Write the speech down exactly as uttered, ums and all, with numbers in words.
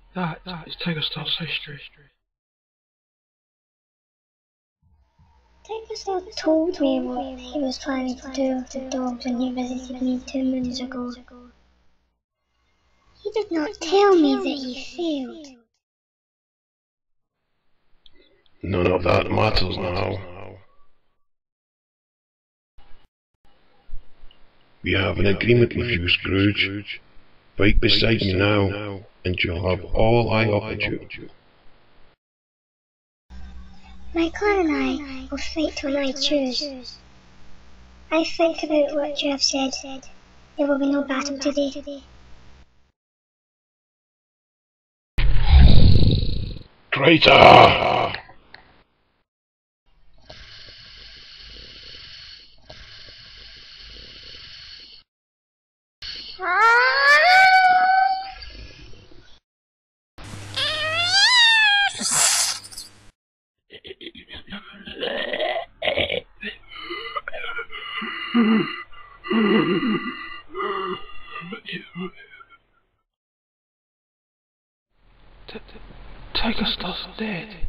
That is TigerStar's history. TigerStar told me what he was planning to do with the dogs when he visited me two moons ago. He did not tell me that he failed. None of that matters now. We have an agreement with you, Scourge. Fight beside me now, and you'll have all I offered you. My clan and I will fight when I choose. I think about what you have said. There will be no battle today. Traitor! TigerStar's dead.